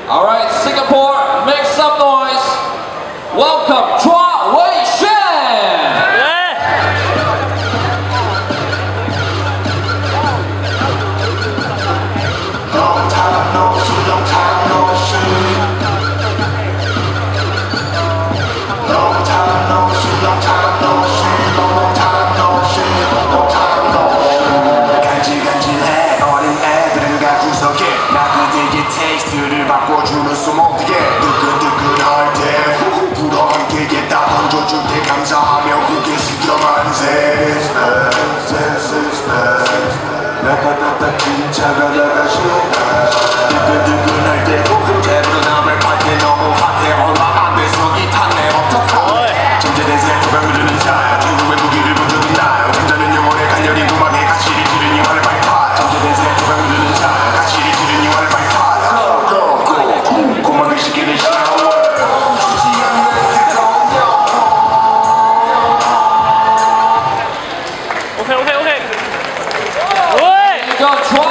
All right, Singapore, make some noise. Welcome, Wei Xuan. Long time no see, long time no see. Long time no see, long time no see. Long time no see, long time no see. 간질간질해 어린 애들과 구석에 나 그대의 테이스트를 바꿔주는 소모드에 뜨끈뜨끈할 때 후후 불어 함께 다 던져줄 때 감사하며 고개 숙여 만세. 나타나타 진짜가 나가시오. 뜨끈뜨끈할 때 후후 제대로 남을 파게 너무 핫해. 얼마 안 돼서 이 탄내 어떡하. 전제대세 두방 흐르는 자 중국의 무기를 보여준 날 혼자는 영혼의 간열이 구멍에 가시리 지른 이 화를 빨리 타. 전제대세 두방 흐르는 자 가시리 지른 이 화를 빨리 타. 고막을 시키는 샤워 주지 않는 뜨거운 영혼. 오케이. Go,